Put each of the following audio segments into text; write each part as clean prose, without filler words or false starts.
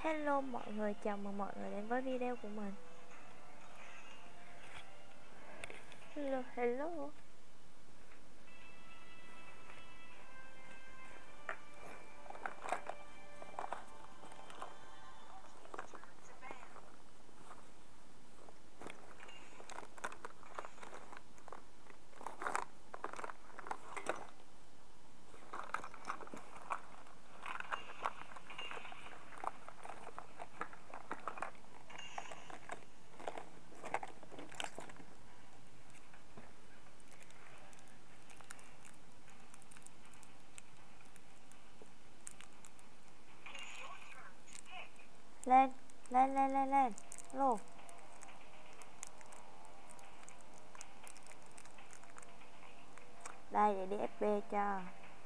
Hello mọi người, chào mừng mọi người đến với video của mình. Hello. Lên. Lô. Đây để đi FB cho.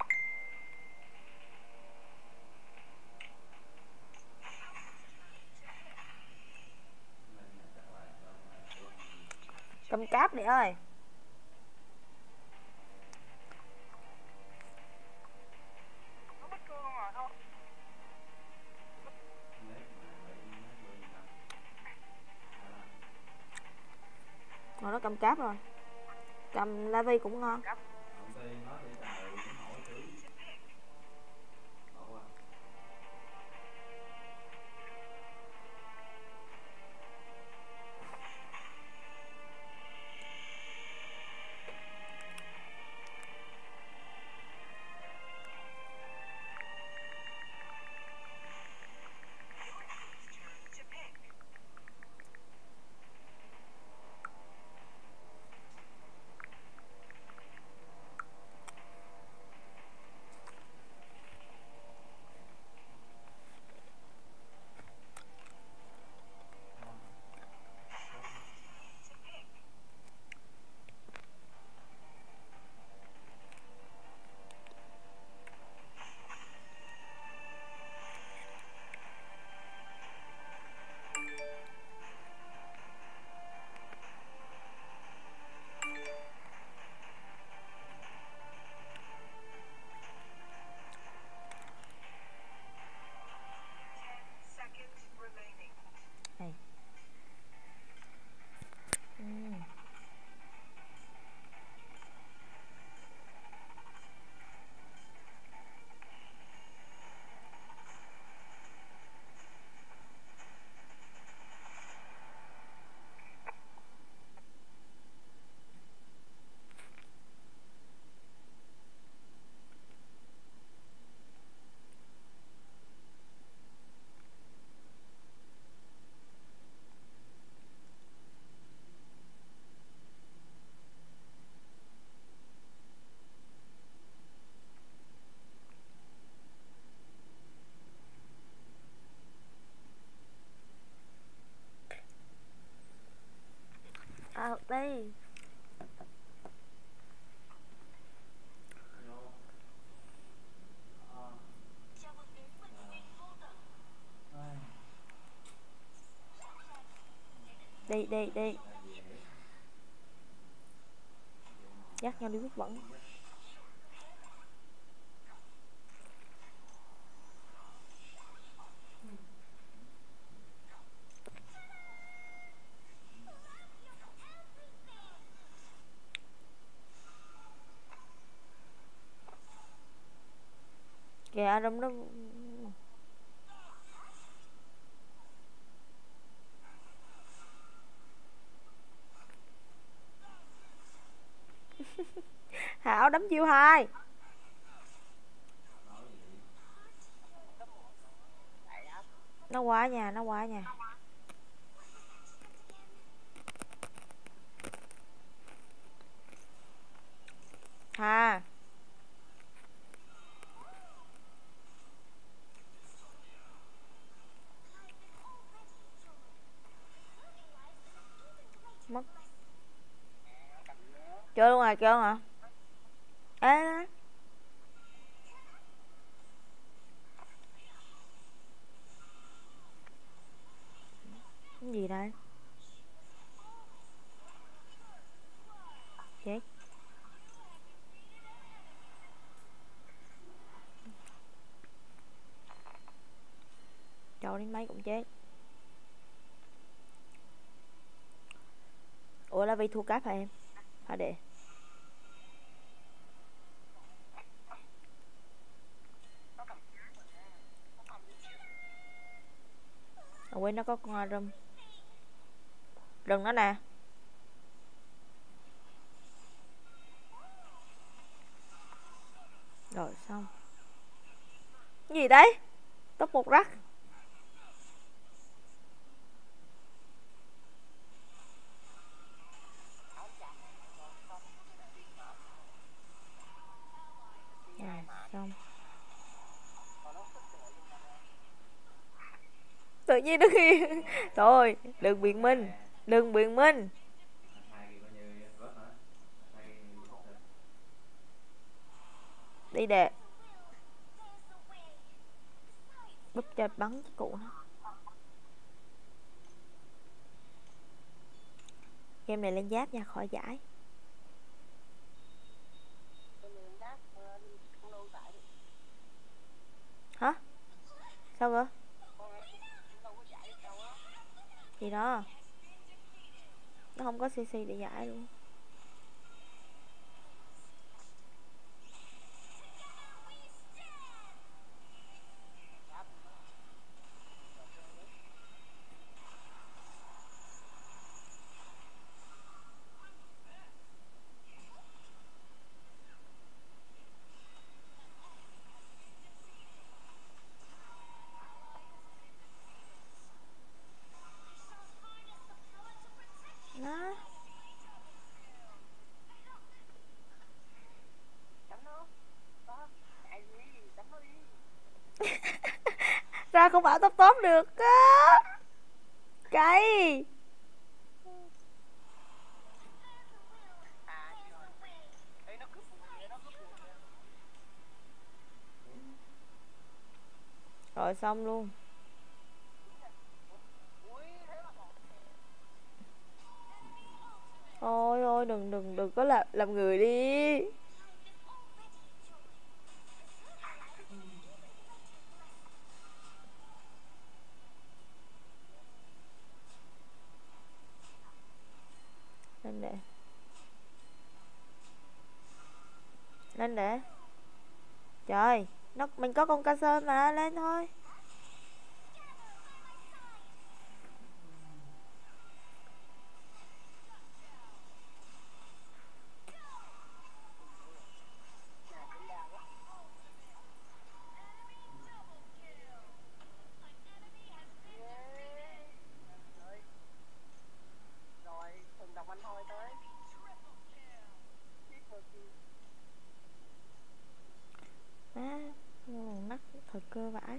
Cầm cáp đi ơi. Nó cầm cáp rồi. Cầm Lavi cũng ngon. Đi. Đi. Dắt nhau đi hút bẩn. Kìa trong đó. Hảo đấm chiêu 2. Nó qua nhà. Hà. Mất. Chơi luôn rồi, chơi hả? Ê. Cái gì đây? Chết. Trâu đến mấy cũng chết. Ủa là vì thua cáp hả em? Hả đệ? À, quên nó có con hoa râm. Rừng nó nè. Rồi xong. Cái gì đấy? Top một rắc. Rồi xong. Tự nhiên nó khi thôi đừng biện minh. Đừng biện minh. Đi đệ. Búp cho bắn cái cụ nó. Game này lên giáp nha, khỏi giải. Hả? Sao cơ? Gì đó? Nó không có CC để giải luôn. Nó ra không bảo top top được á. Cay. Rồi xong luôn. Thôi thôi đừng có làm người đi. Lên để. Lên để. Trời, mình có con ca sơn mà, lên thôi. Má, nắc thời cơ vãi.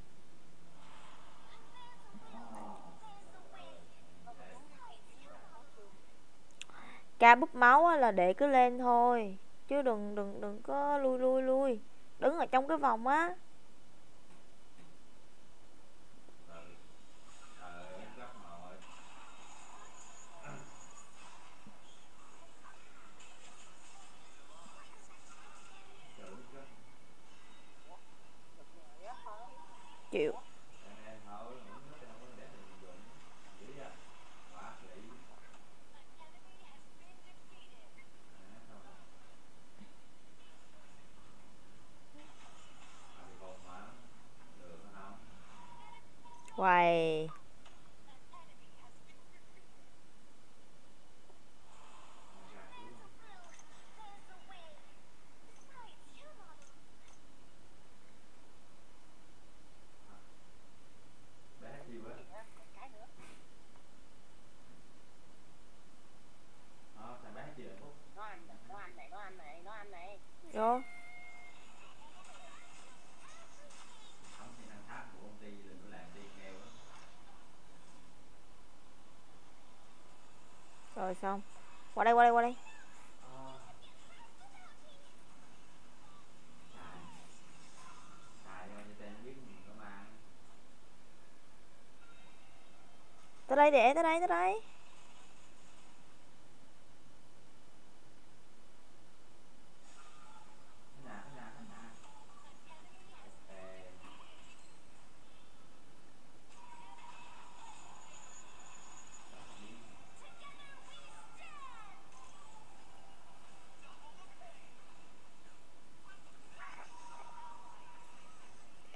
Ca búp máu á là để cứ lên thôi, chứ đừng có lui. Đứng ở trong cái vòng á. Chịu. Hoài. Vô. Rồi xong. Qua đây. Tới đây để, tới đây.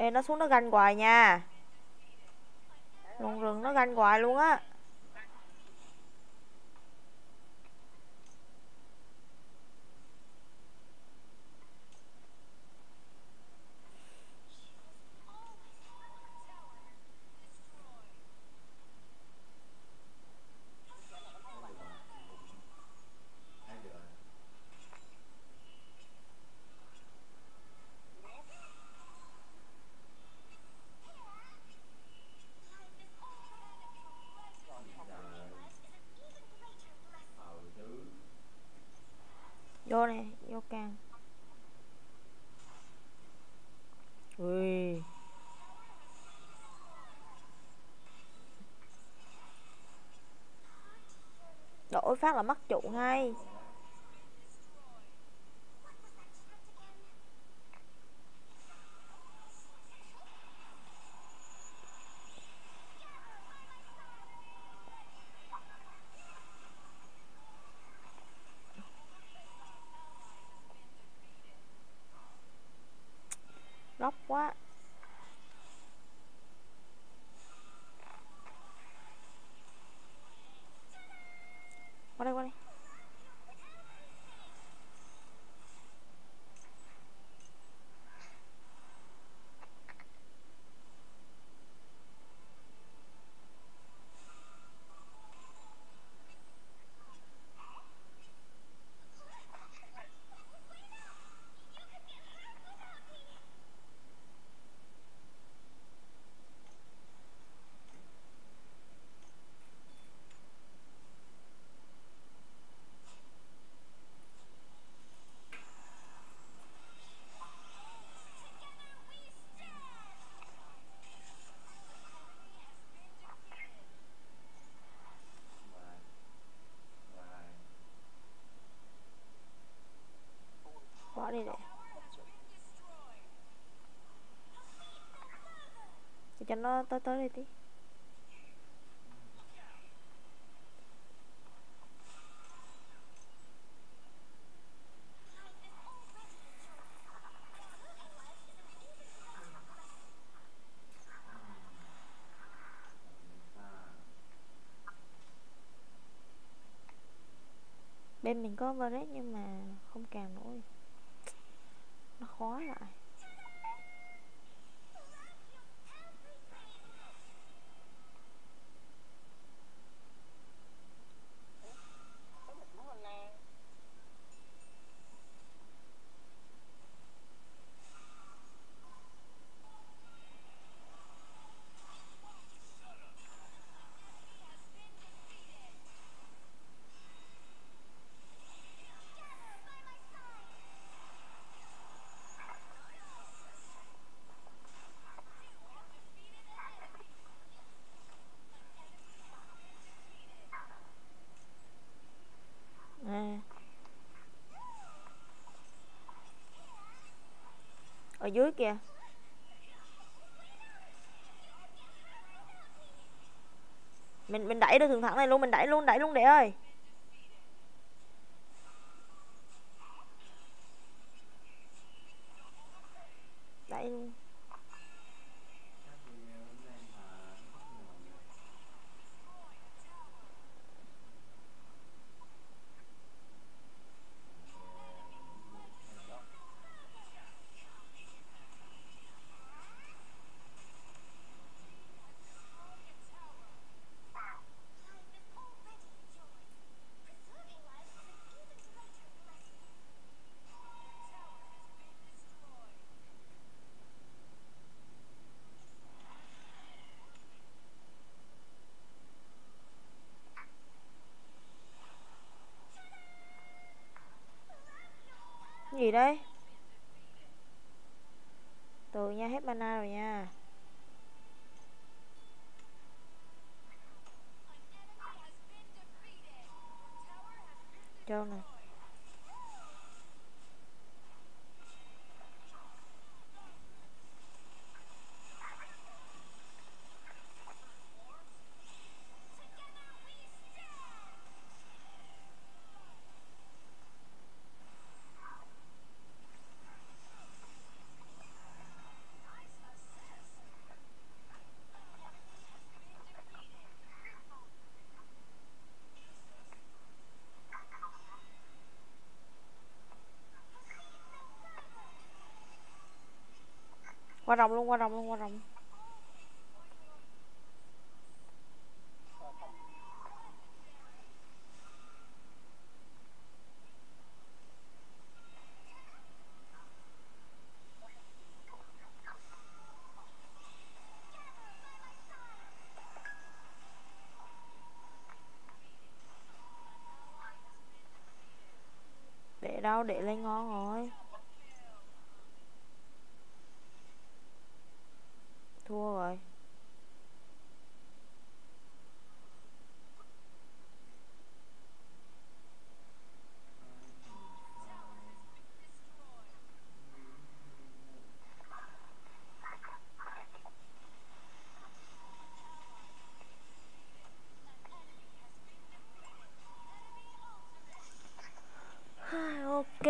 Ê, nó xuống nó ganh hoài nha. Rừng rừng nó ganh hoài luôn á. Vô nè, vô càng. Ui. Đổi phát là mắc trụ ngay. Góc quá. Qua đây, qua đây. Bỏ đi để cho nó tới tới đây tí. Bên mình có Varus nhưng mà không càng nổi. Nó khó lại. Ở dưới kìa. Mình đẩy được thường thẳng này luôn, mình đẩy luôn đệ ơi. Đẩy luôn. Gì đấy? Từ nha, hết mana rồi nha. Trơn nè. Qua rồng luôn, qua rồng luôn, qua rồng. Để đâu, để lên ngon rồi. Thua rồi. Ok.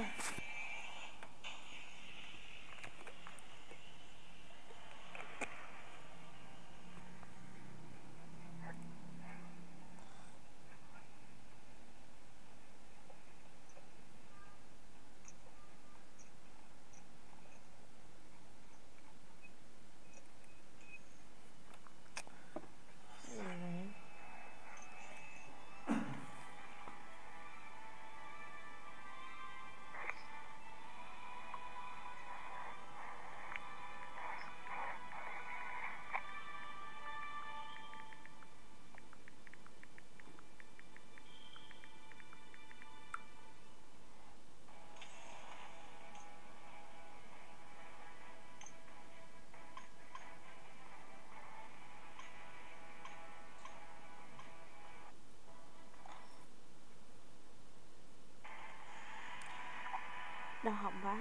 Đau họng quá.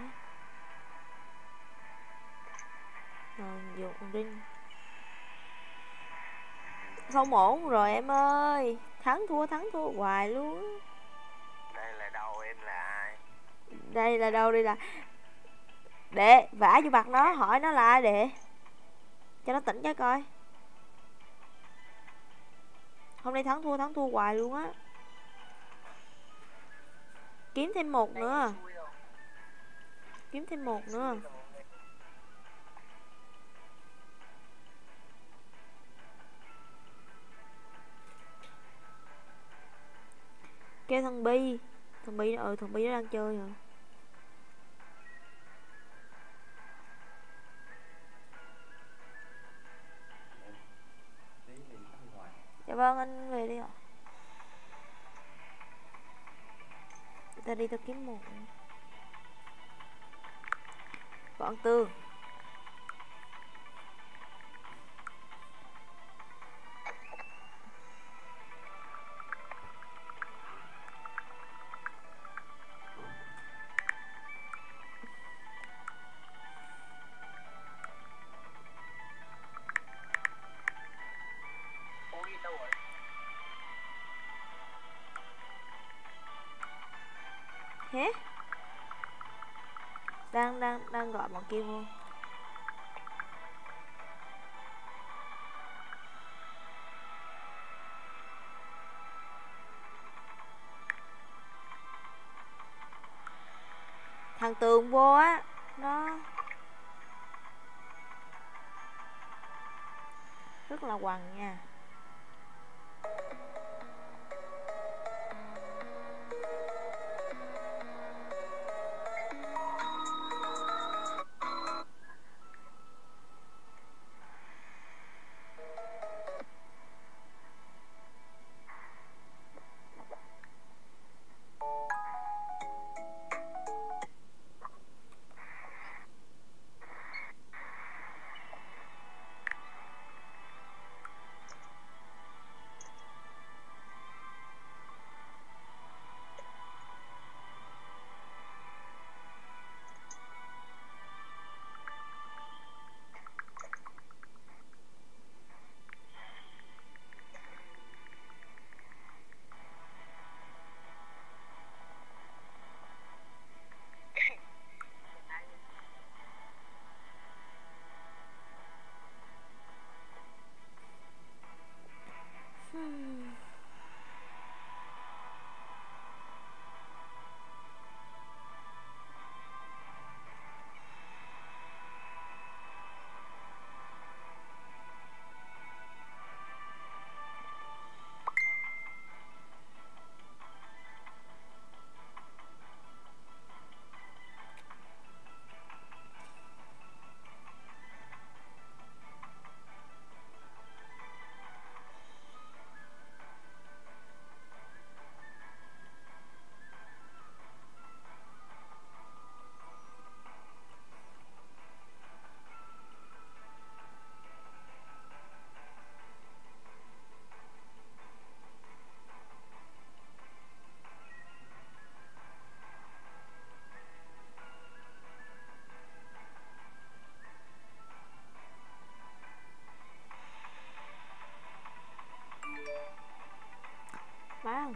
Rồi dùng đinh. Không ổn rồi em ơi. Thắng thua hoài luôn. Đây là đâu, em là ai? Đây là đâu, đây là đệ, vả vô mặt nó, hỏi nó là ai đệ. Cho nó tỉnh cái coi. Hôm nay thắng thua hoài luôn á. Kiếm thêm một nữa. Kiếm thêm một nữa. Kêu thằng Bi. Thằng Bi nó đang chơi hả? Dạ vâng, anh về đi ạ. Ta đi, ta kiếm một. Còn Tương. Hé? Đang gọi bọn kia vô. Thằng Tường vô á. Nó rất là quằn nha.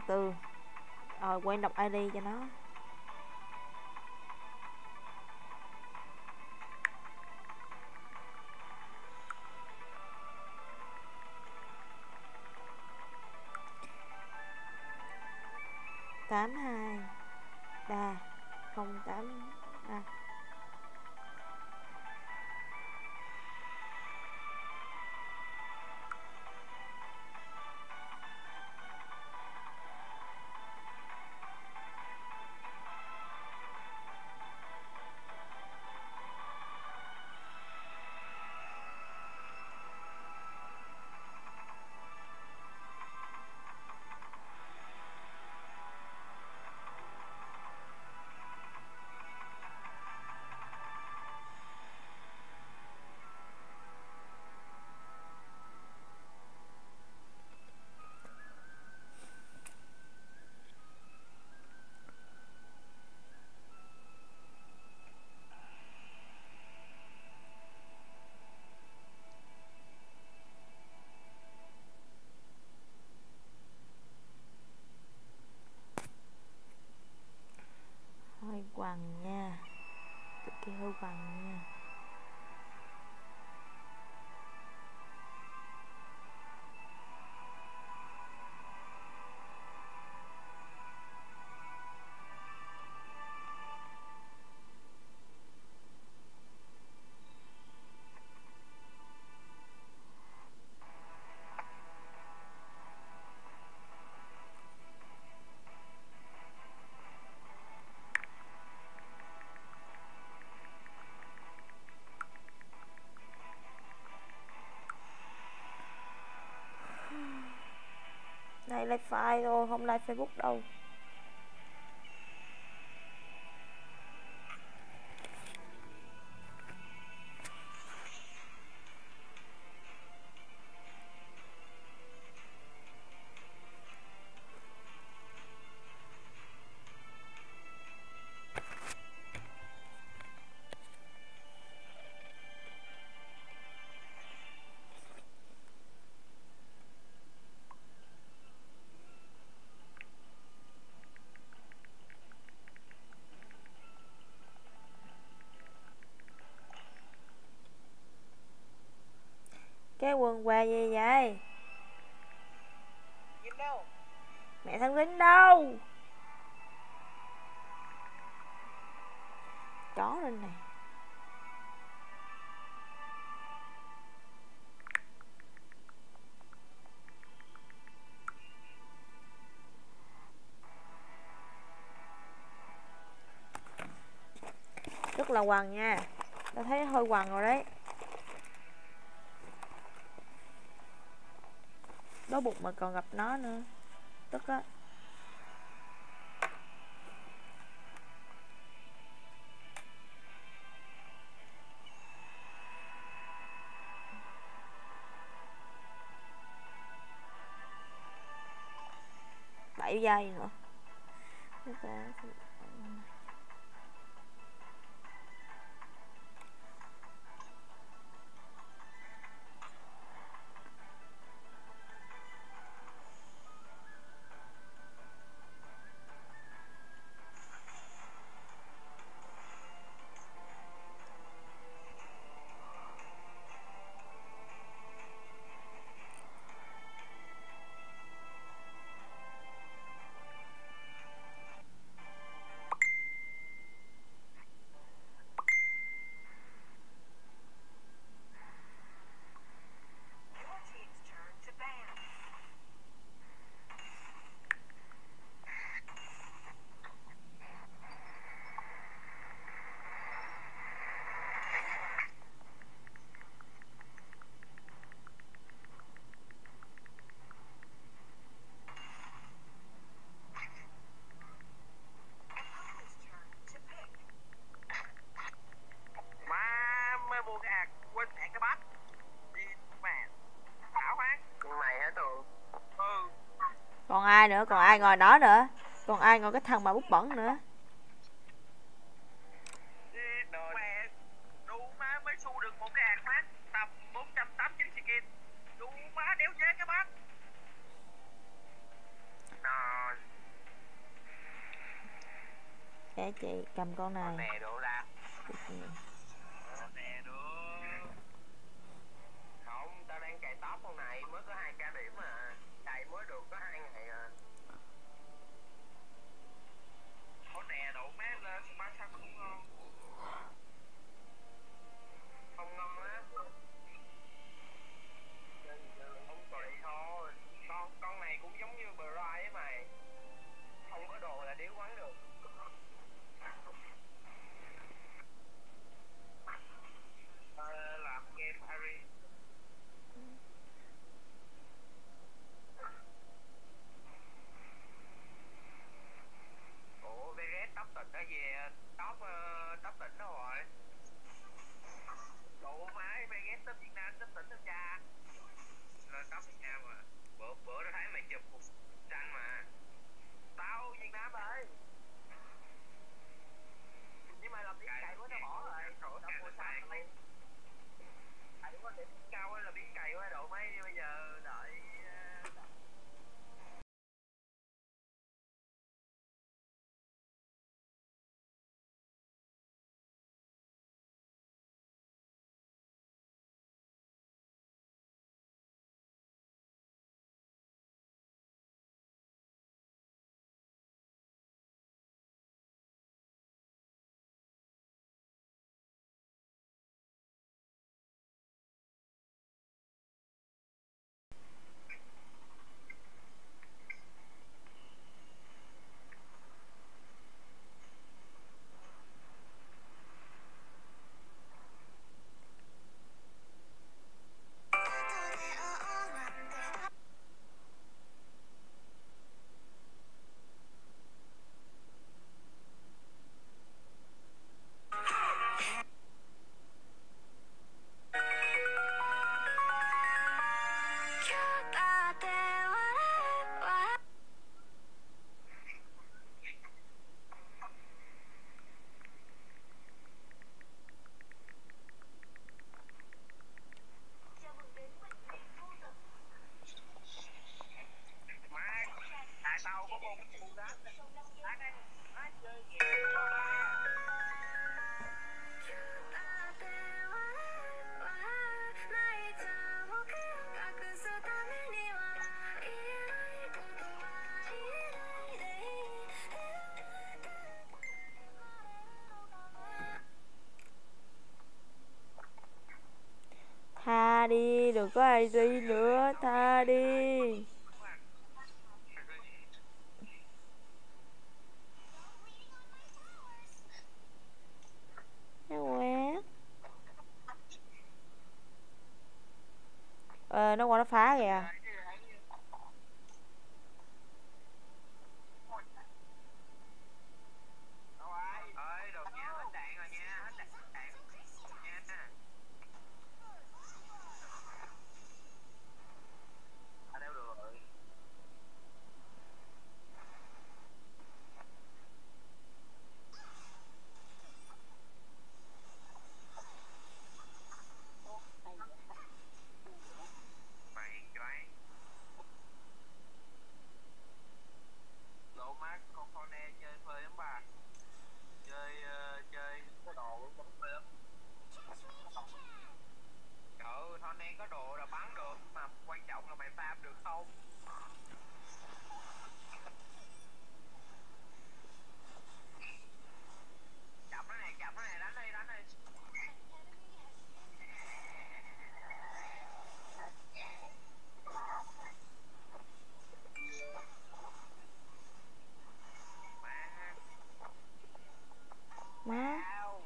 từ. Rồi quên đọc ID cho nó. Tám hai ba không tám ba. Hơi quằn nha, cực kỳ hơi quằn nha. Này like file thôi, không like Facebook đâu. Cái quần què gì vậy? Dính đâu? Mẹ thằng Linh đâu? Chó lên này. Rất là quằn nha. Tao thấy hơi quằn rồi đấy. Đói bụng mà còn gặp nó nữa, tức á. Bảy giây nữa. Còn ai nữa, còn ai ngồi đó nữa, còn ai ngồi cái thằng mà bút bẩn nữa. Mẹ, đủ má mới xu được một cái hạt mát tầm 489 skin. Đủ má đéo nhé các bác. Rồi. Để chị cầm con này. Nè đồ ra. Nè đồ. Không, tao đang cày top con này mới có 2k điểm mà. Cày mới được có 2 ngày à. Con nè đổ mát lên mà sao không ngon. Không ngon á. Không tùy thôi. Con này cũng giống như Bright ấy mày. Không có đồ là điếu quán được. Làm game Harry. Ủa VS tóc tỉnh ở về tóc tỉnh đâu rồi? Đủ máy VS tóc Việt Nam tóc tỉnh đâu cha? Lên tóc Việt Nam mà. Bữa nó thấy mày chụp một tranh mà. Tao Việt Nam ơi. Nhưng mà làm biến cày quá nó bỏ rồi. Nó mua sang luôn. Cày quá điểm cao quá là biến cày quá độ mấy bây giờ đợi. Tao có con cu đá đây nó chơi game Tha đi, đừng có ai đi nữa, tha đi. Nó quét. Nó qua nó phá kìa. Má.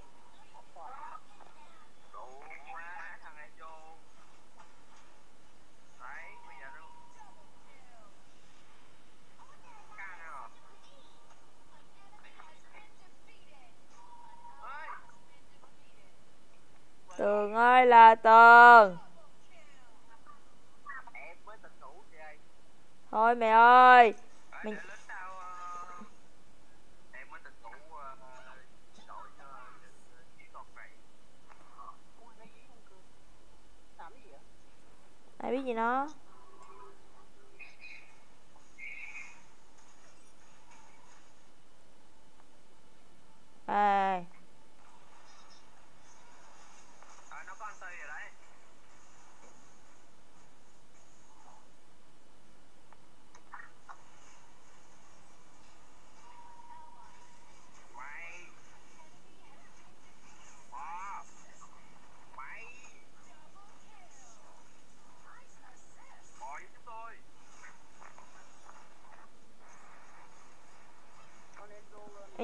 Tường ơi là Tường. Thôi mẹ ơi. Mình ai biết gì nó.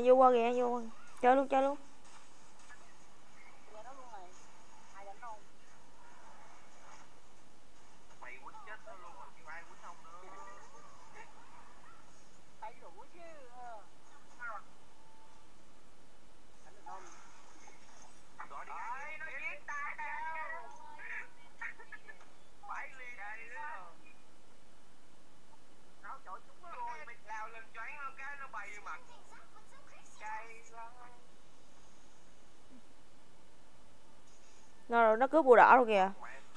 vô qua kìa, vô qua. Chơi luôn, chơi luôn. Mày quýnh chết nó luôn, kêu ai quýnh không nữa. Thấy đủ chứ. Gọi đi ngay, nó giết ta đâu. Phải liền đây đó. Nó chọi chúng nó rồi, mày lao lên choáng nó cái nó bay vô mặt. Cay lắm. Nó rồi, nó cướp bùa đỏ rồi kìa.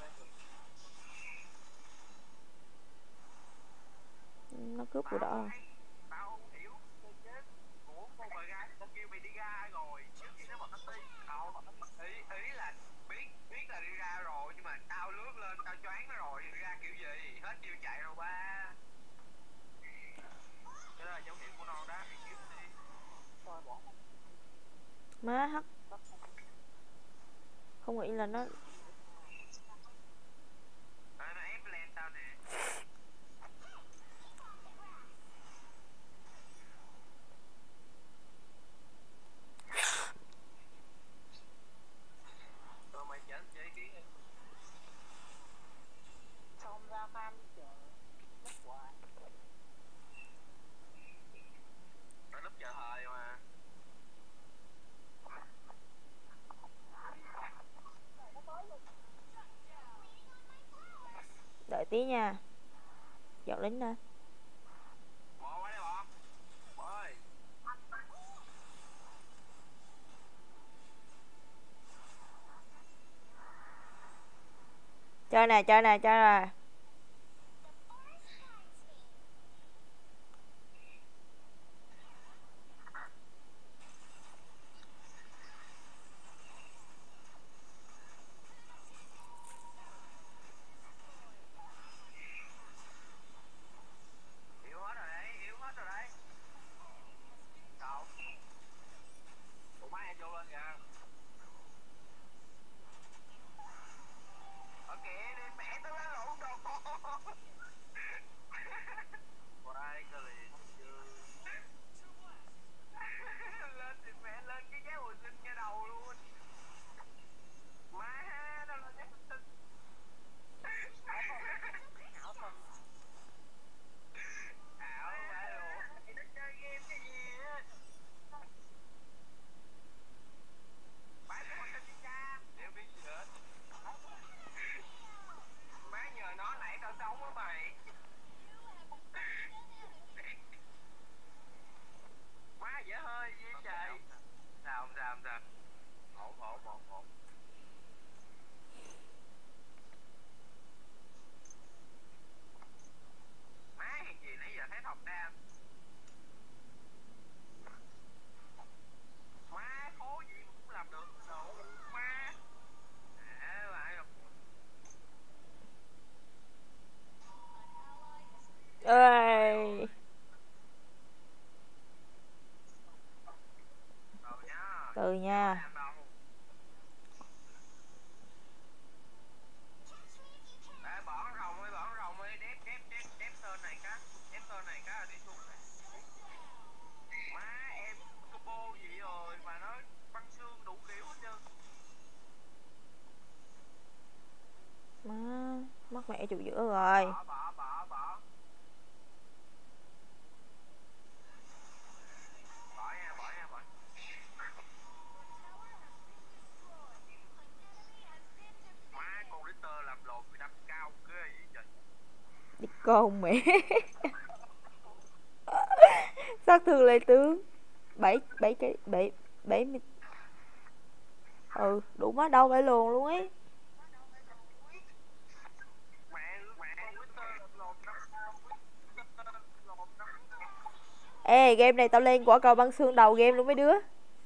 Nó cướp bùa đỏ rồi. Tao không hiểu cái chết của con bà gái, tao kêu mày đi ra rồi trước khi nó bật nó ti. Ý là biết là đi ra rồi, nhưng mà tao lướt lên tao choáng nó rồi, đi ra kiểu gì hết chiêu chạy rồi ba. Cái đó là dấu hiệu của non đó, mày kiếm đi. Má hắt. Không nghĩ là nó ép lên tao nè. Rồi mày chỉnh giấy kiến đi. Xong ra farm chờ mất hoài. Nó núp chờ thời mà. đợi tí nha. Dọn lính nè. Bỏ qua đây bỏ. Bỏ ơi. Chơi nè, chơi nè, chơi nè. Yếu hết rồi đấy, yếu hết rồi đấy. Đâu? Tụi má em vô lên kìa. Ok, đi mẹ tao lên lộn đồ. Qua đây cơ liền chưa. Lên thì mẹ lên cái giá hồi sinh ngay đầu luôn. Má đâu lên giá hồi sinh. Ảo thật. Ảo phải luôn. Thì nó chơi game cái gì á. Bán cái hồi sinh đi cha. Đéo biết gì hết. Má nhờ nó nãy tao sống á mày. Má dễ hơi gì trời. Sao không sao không sao. Ổn ổn ổn ổn. Má hàng gì nãy giờ thấy thọc đam. Má khó gì mà cũng làm được đâu má. Lại rồi. Ơi. Rồi nha. Từ nha. Bỏ rồng ơi, đép tên này cá. Đép tên này cá là đi xuống này. Má em combo gì rồi mà nó băng xương đủ kiểu hết trơn. Má, mất mẹ trụ giữa rồi. Bỏ. Bỏ nha. Má con Ritter làm lộn bị đâm cao ghê vậy trời. Đi con mẹ. Sát thương lại tướng 70. Ừ, đủ má đâu phải luồn luôn ấy. Ê, game này tao lên quả cầu băng xương đầu game luôn mấy đứa.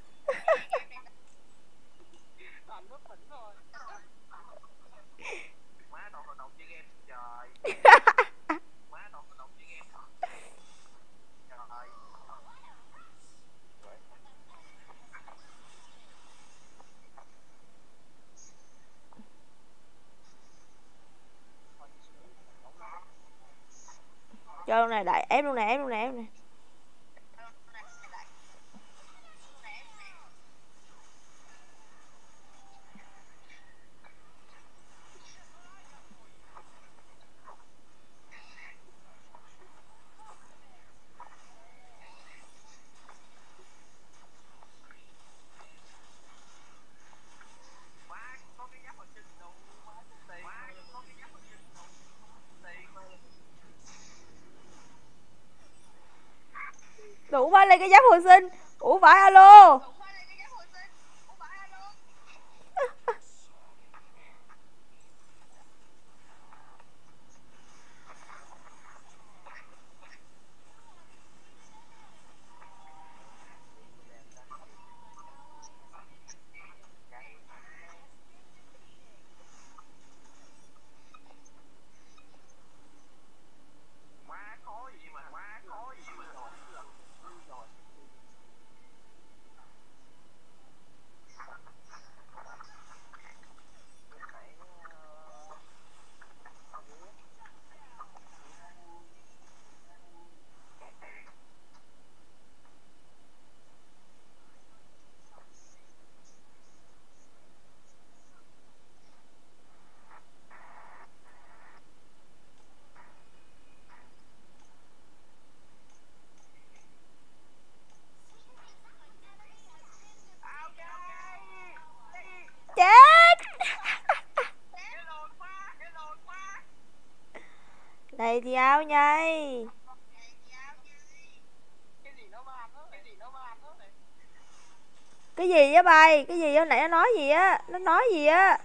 Má toàn hoạt động chơi game trời. Má toàn hoạt động chơi game. Trời. Chơi luôn này, đại ép luôn này. Đủ phải lên cái giáp hồi sinh. Ủa phải alo. Chết. Này thì áo nhây. Cái gì á bay? Cái gì á? Nãy nó nói gì á? Nó nói gì á?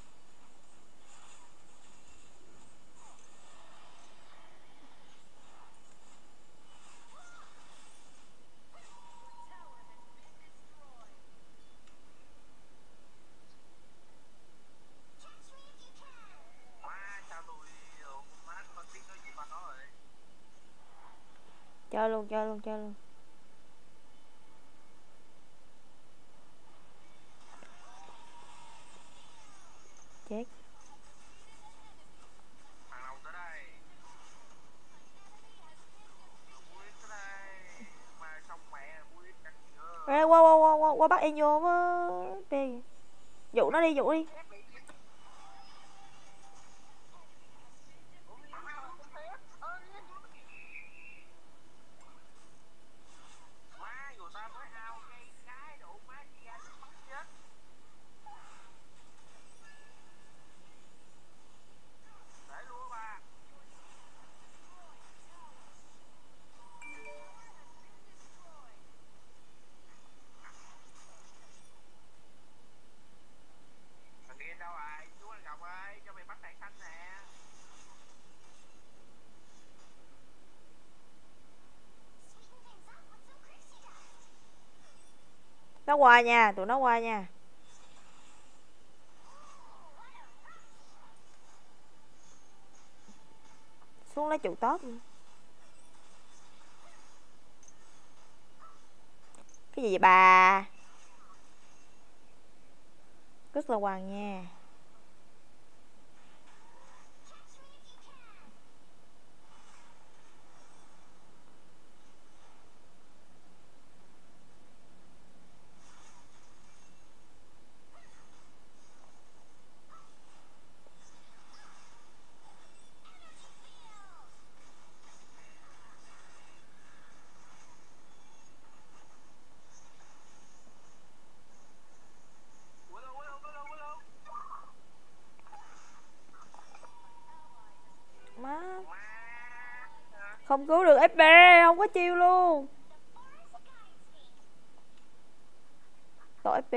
Chơi luôn, chơi luôn, chơi luôn. Chết. Ê, qua bắt em vô với dụ nó đi, dụ đi. Nó qua nha, tụi nó qua nha. Xuống lấy trụ top. Cái gì vậy bà? Rất là hoàng nha. Má. Không cứu được FP, không có chiêu luôn. Tội FP.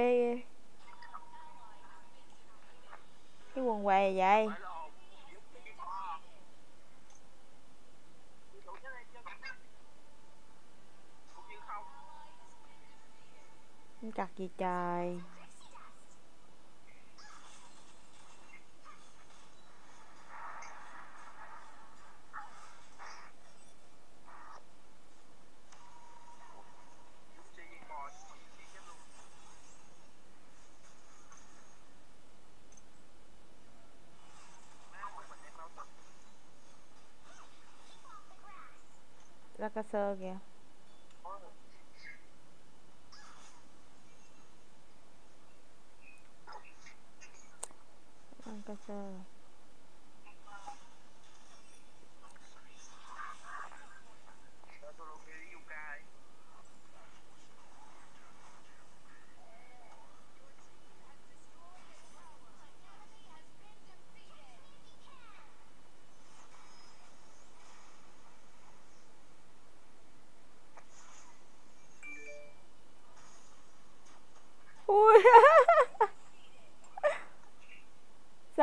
Cái quần què vậy. Không chặt gì trời. Ra ca sơ kìa. Ra ca sơ.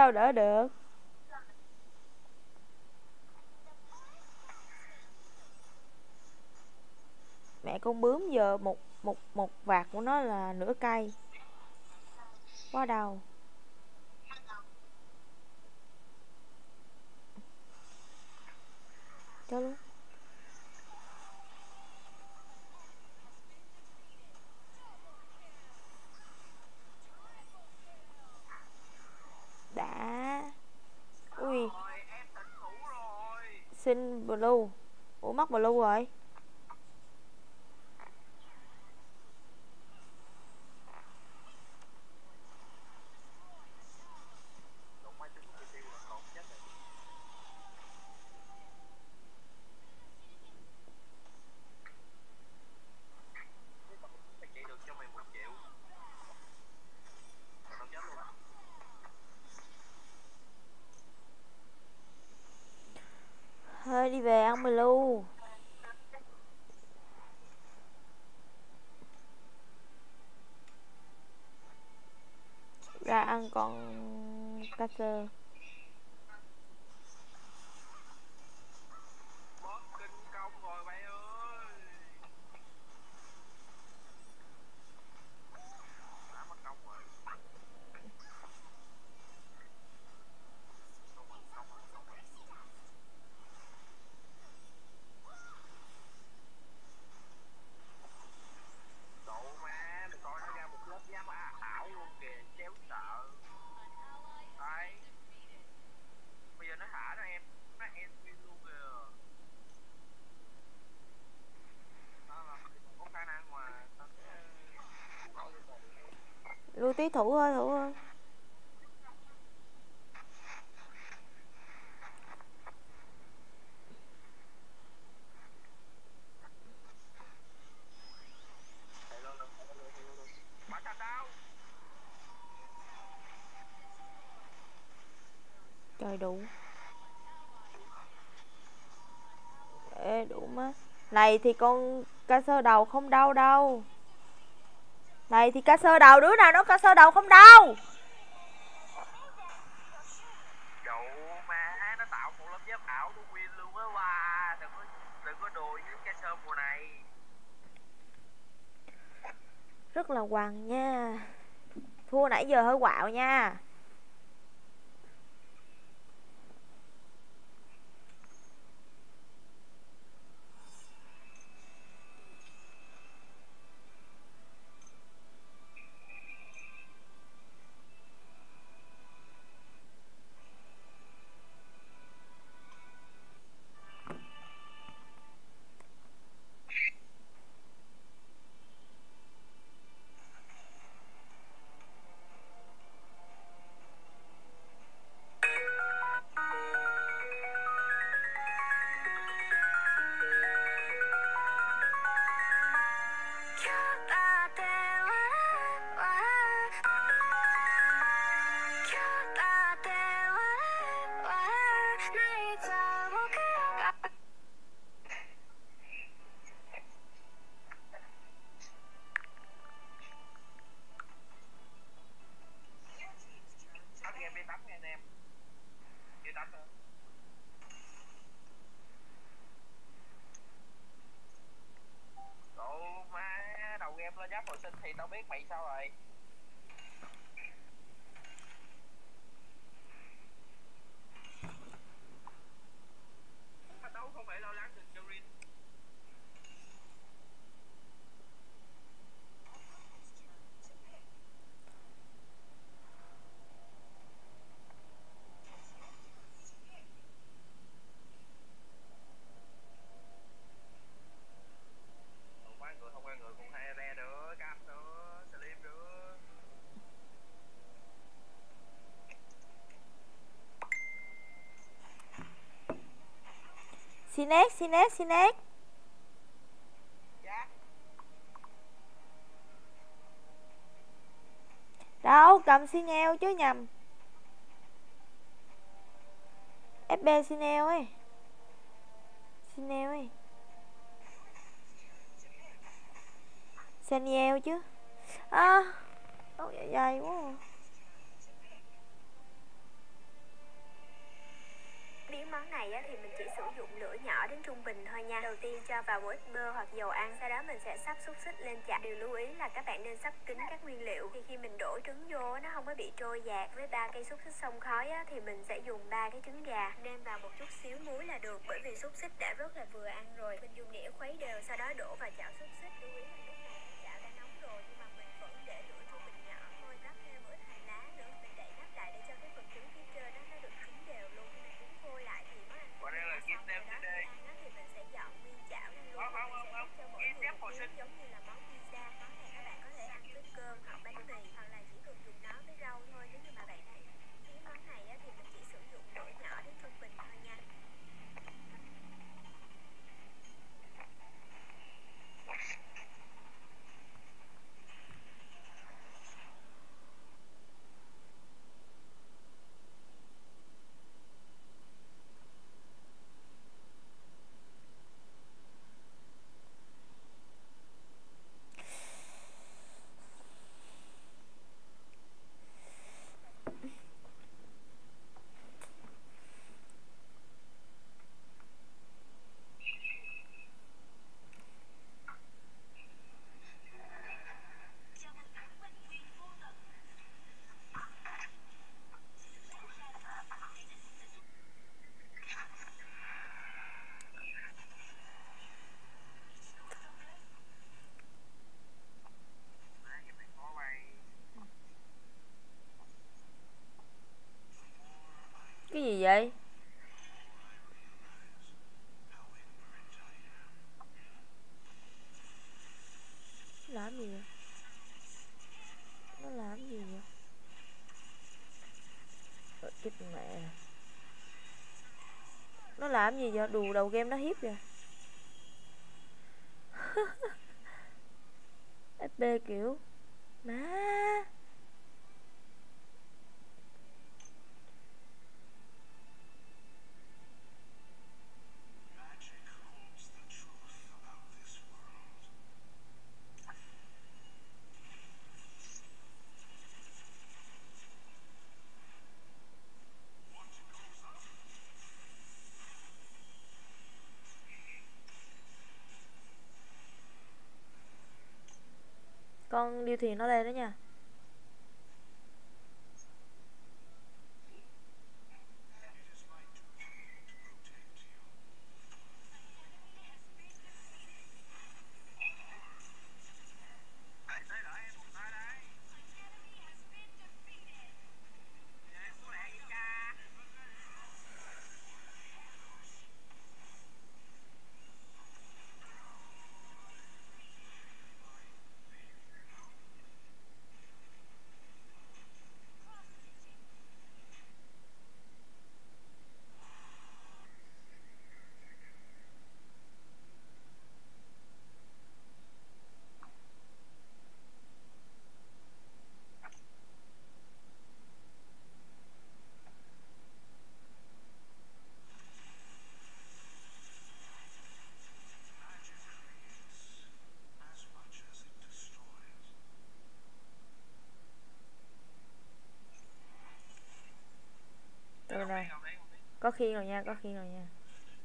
sao đỡ được. Mẹ con bướm giờ một vạt của nó là nửa cây. Quá đau. Cho luôn. Đã. Ui. Xin blue. Ủa mất blue rồi. Thôi đi về ăn blue. Ra ăn con cá sơ. Lưu tí thủ thôi, thủ thôi. Trời đủ. Ê đủ má. Này thì con cá sơ đầu không đau đâu. Này thì cá sơ đầu, đứa nào nói cá sơ đầu không đau. Đậu má, nó tạo một lớp giáp ảo của Win luôn á. Wow, đừng có đùa với cá sơ mùa này. Rất là quằn nha. Thua nãy giờ hơi quạo nha. Thì tao biết mày sao rồi. Đâu không phải lo lắng được cho Rin. Không qua người cũng hay re nữa, cam nữa, slim nữa. Sinet. Dạ. Đâu, cầm Sineo chứ nhầm. FB Sineo ấy. Seniel chứ. À, ôi dài quá. món này á, thì mình chỉ sử dụng lửa nhỏ đến trung bình thôi nha. Đầu tiên cho vào một ít bơ hoặc dầu ăn, sau đó mình sẽ sắp xúc xích lên chảo. Điều lưu ý là các bạn nên sắp kín các nguyên liệu, thì khi mình đổ trứng vô nó không có bị trôi dạt. Với 3 cây xúc xích xông khói á, thì mình sẽ dùng 3 cái trứng gà, nêm vào một chút xíu muối là được, bởi vì xúc xích đã rất là vừa ăn rồi. Mình dùng đĩa khuấy đều, sau đó đổ vào chảo xúc xích. Lưu ý là lúc này chảo đã nóng rồi nhưng mà mình vẫn để lửa trung bình nhỏ thôi. Rắc thêm một ít hành lá nữa, mình đậy nắp lại để cho cái phần trứng phía trên đó nó được chín đều luôn. Khi mà trứng khô lại thì món ăn Còn đây là xong rồi đó. Khi ăn á thì mình sẽ dọn nguyên chảo lên luôn. Mình sẽ rắc cho mỗi người một miếng giống như là món pizza. Món này các bạn có thể ăn với cơm hoặc bánh mì, hoặc là chỉ cần dùng nó với rau thôi nếu như mà bạn thích. Cái món này á thì mình chỉ sử dụng lửa nhỏ đến trung bình thôi nha. Cái gì vậy? Làm gì vậy? Nó làm gì vậy? Chết mẹ. Nó làm gì vậy? Đù đầu game nó hiếp vậy. FB kiểu má. Con điêu thuyền nó lên đó nha. Rồi này. Có khiên rồi nha, có khiên rồi nha.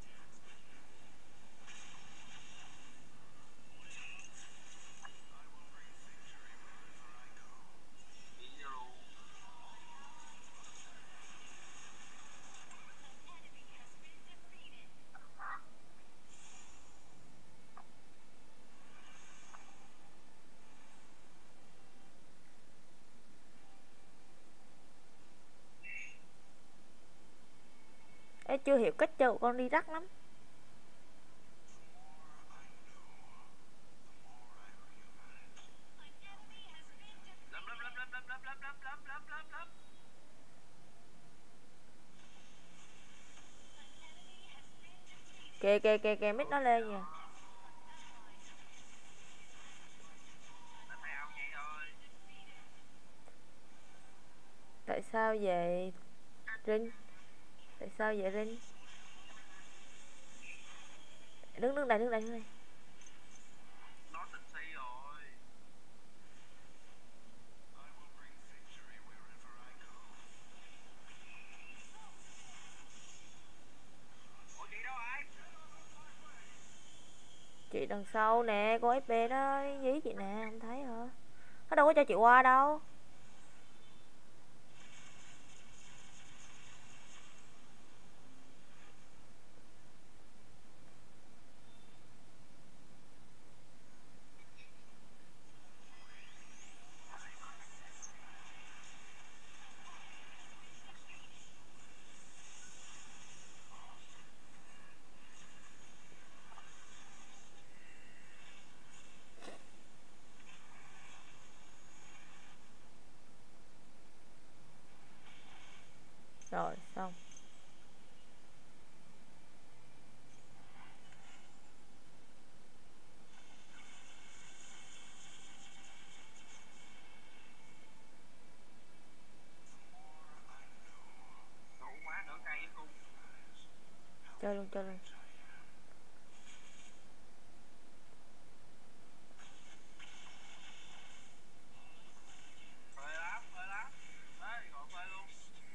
Ê, chưa hiểu cách chơi của con đi rắc lắm. Kìa kìa kìa kìa, mít nó lên kìa. Tại sao vậy Rin? Tại sao vậy Rin? Đứng đứng đây, đứng đây, đứng đây. Nó tỉnh si rồi. đằng sau nè, con FB đó dí chị nè, không thấy hả? Nó đâu có cho chị qua đâu. Rồi xong. Đủ quá nửa cây với cung. Chơi luôn, chơi luôn. Phê lắm, phê lắm. Đấy, gọi phê luôn.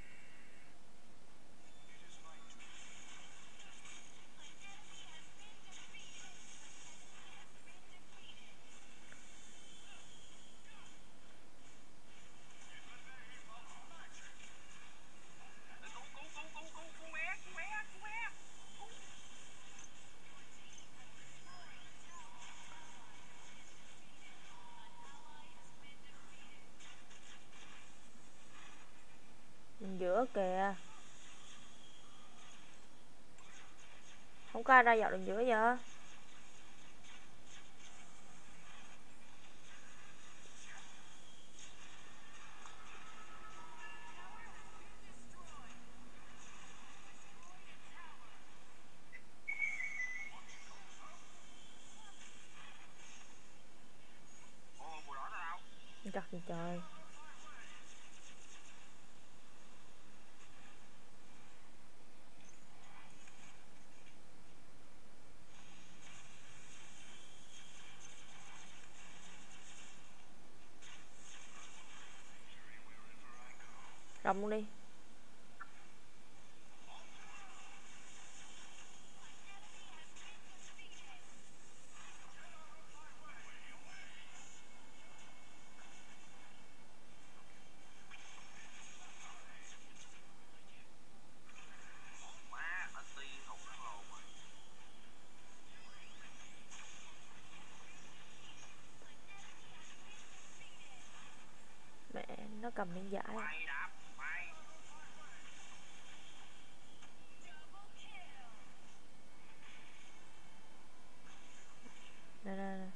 Cú bé. Mình giữa kìa. Không có ai ra dạo đường giữa giờ. Ồ, mùa đỏ đâu? Chặt gì trời. Rồng luôn đi. Má, nó ti thùng nó lồn rồi. Mẹ nó cầm miếng giải. Mày đạp, mày. Nè nè nè.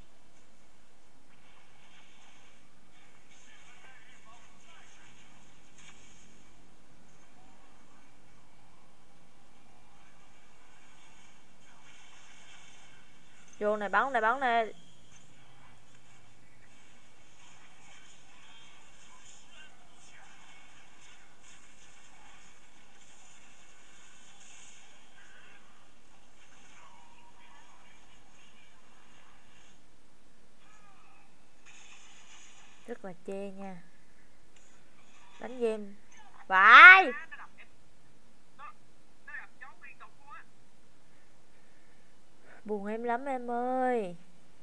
Vô này bắn này, bắn này. Rất là chê nha. Đánh game. Vãi. Nó đập chó liên tục luôn á. Buồn em lắm em ơi.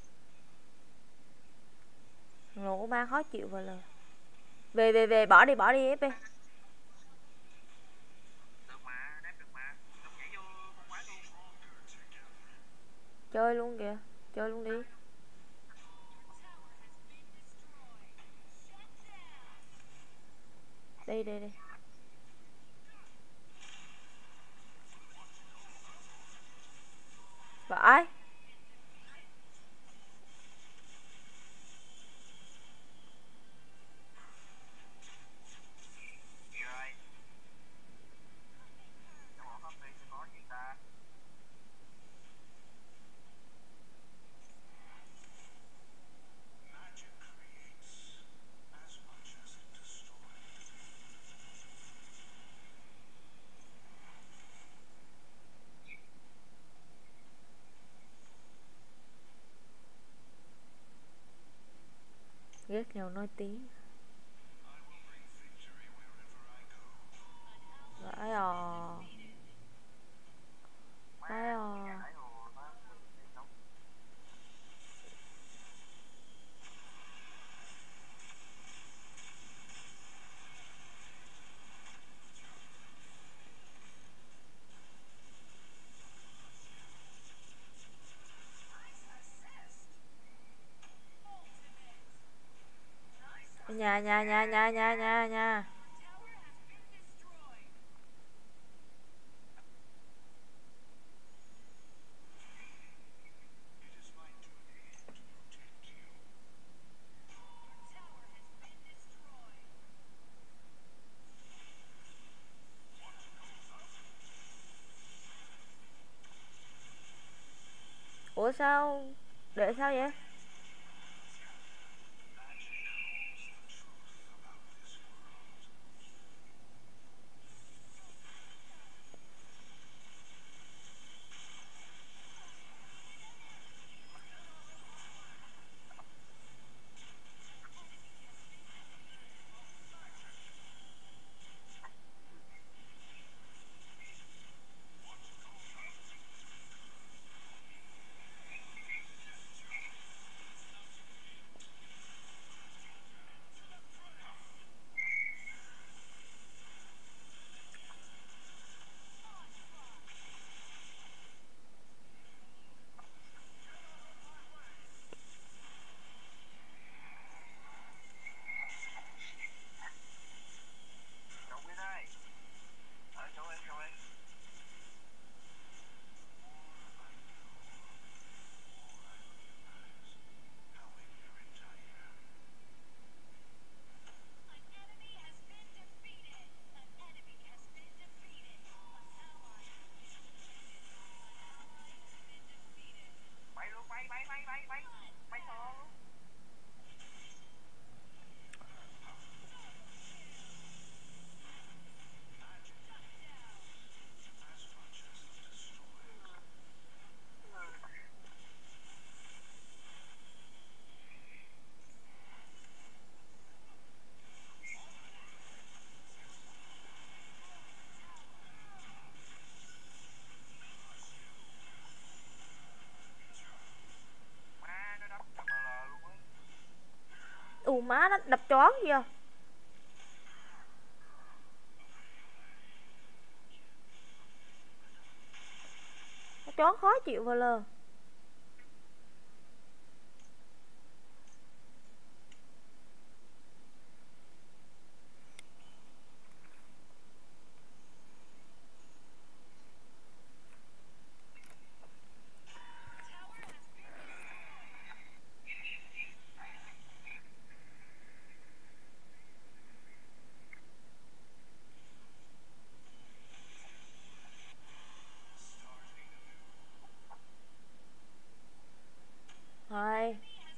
Ngộ ma khó chịu vào lời. Về bỏ đi FB. Được mà, đáp được mà. Đừng nhảy vô con quái luôn. Chơi luôn kìa. Chơi luôn đi. Đi. Vãi. Rồi. Nó bỏ pháp đi sẽ có gì ta? Ghét nhau nói tiếng. Vãi à. Nhà nhà nhà nhà nhà nhà nhà. Ủa sao? Để sao vậy? Má nó đập choáng kìa. Nó choáng khó chịu vào lờ. Rồi.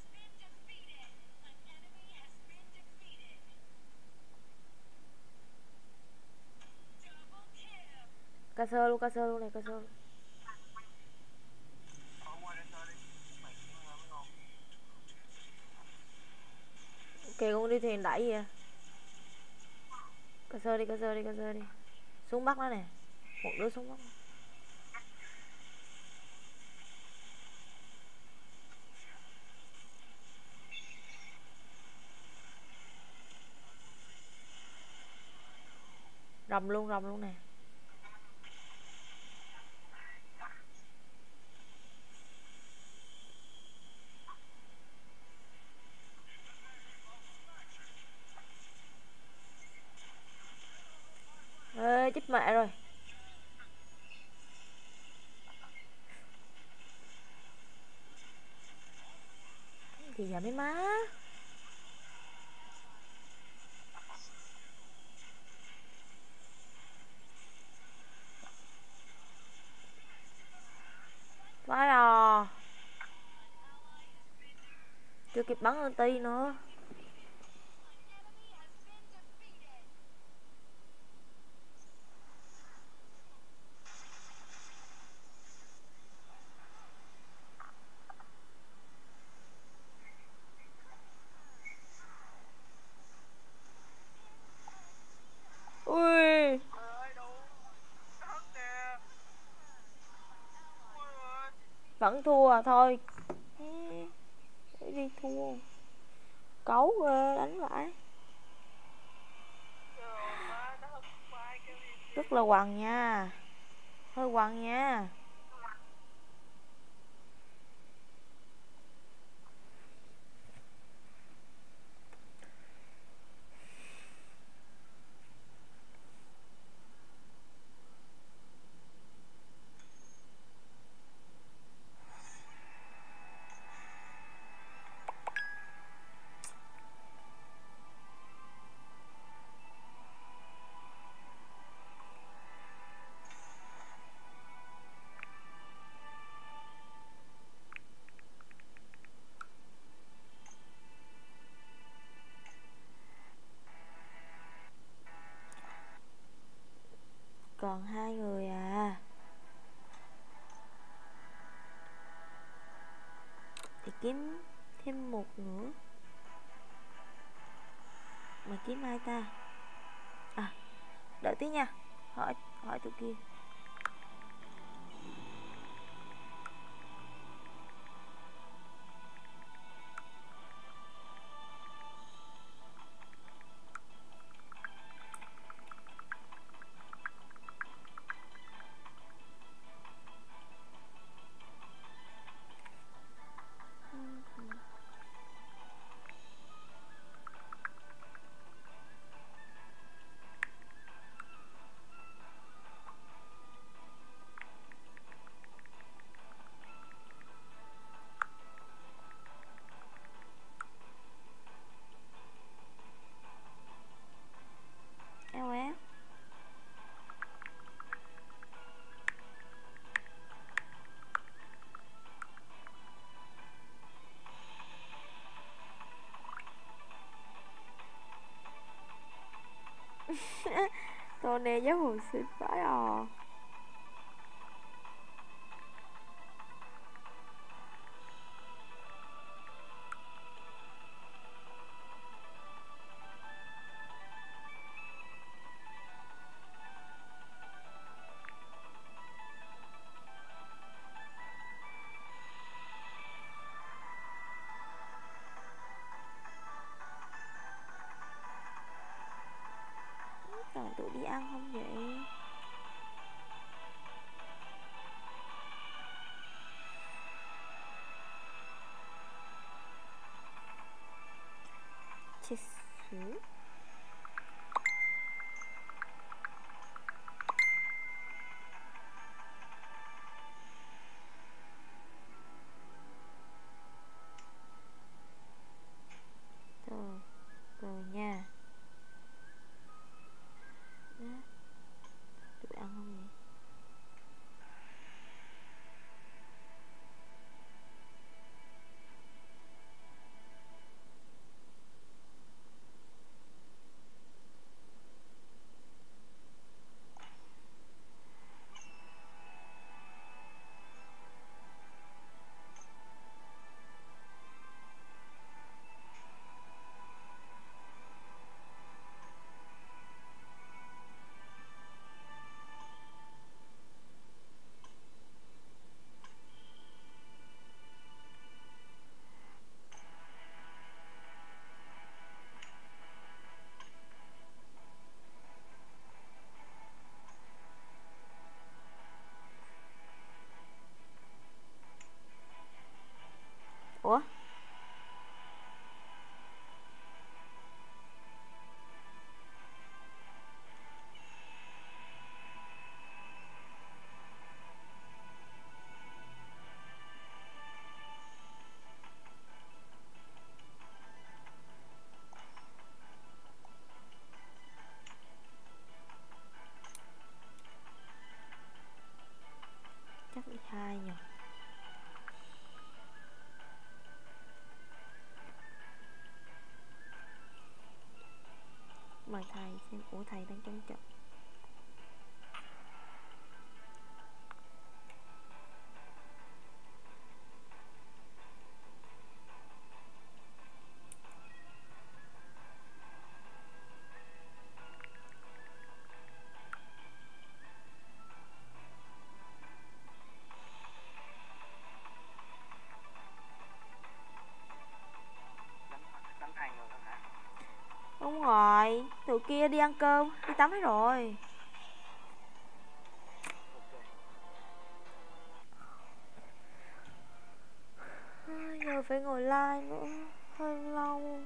Ca sơ luôn này, ca sơ luôn. Kìa con đi thuyền đẩy gì à? Ca sơ đi. Xuống bắt nó nè. Một đứa xuống bắt nó. Rầm luôn nè. Ê, chết mẹ rồi. Gì vậy mấy má? Phải à. Chưa kịp bắn ulti nữa. Ui. Vẫn thua à, thôi. Đi thua. Cấu ghê, đánh vãi. Rất là quằn nha. Hơi quằn nha. kiếm thêm một nữa. Mày kiếm ai ta? À, đợi tí nha. Hỏi tụi kia. Eo á. Tô nè giáo hồ xịt phải à. Rồi tụi đi ăn không vậy? Chết xứ. Từ nha. Đó. Tụi ăn không vậy? Ủa? Chắc bị hai nhỉ. Mời thầy xem. Ủa thầy đang trong trận. Đánh hai người hả? Đúng rồi, tụi kia đi ăn cơm, đi tắm hết rồi. Giờ phải ngồi like nữa, hơi lâu.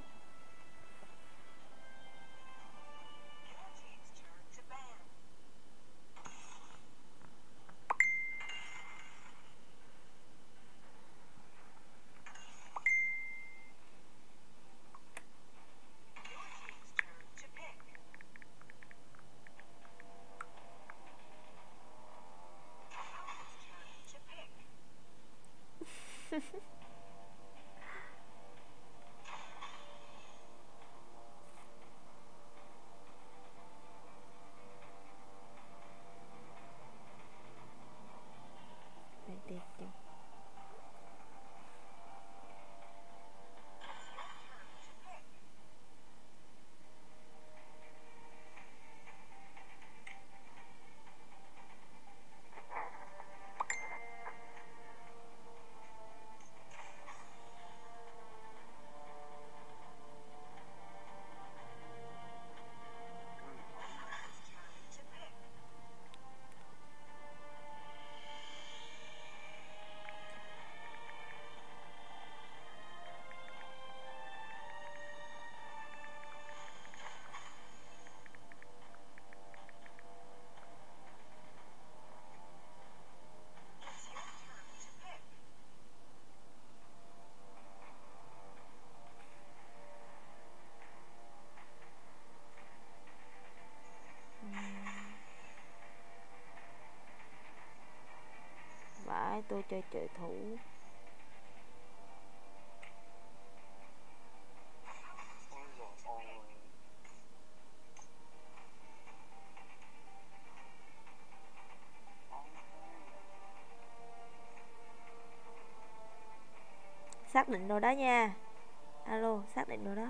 Để tìm. phải tôi chơi trợ thủ. Ôi dồi ôi. Xác định rồi đó nha. Alo, xác định rồi đó.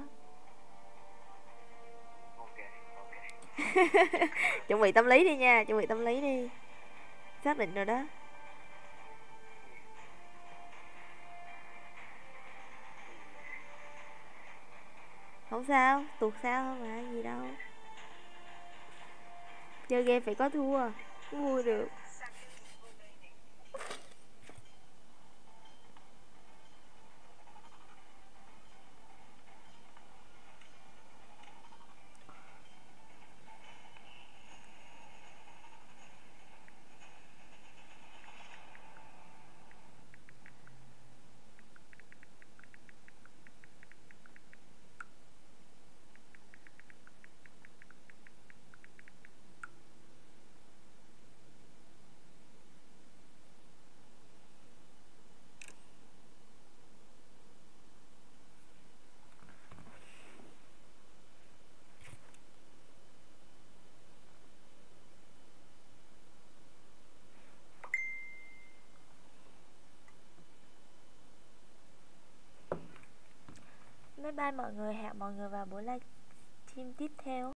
Ok, ok. Chuẩn bị tâm lý đi nha, chuẩn bị tâm lý đi. Xác định rồi đó. Không sao, tuột sao thôi mà, gì đâu. Chơi game phải có thua, không vui được. Bye bye mọi người, hẹn mọi người vào buổi live stream tiếp theo.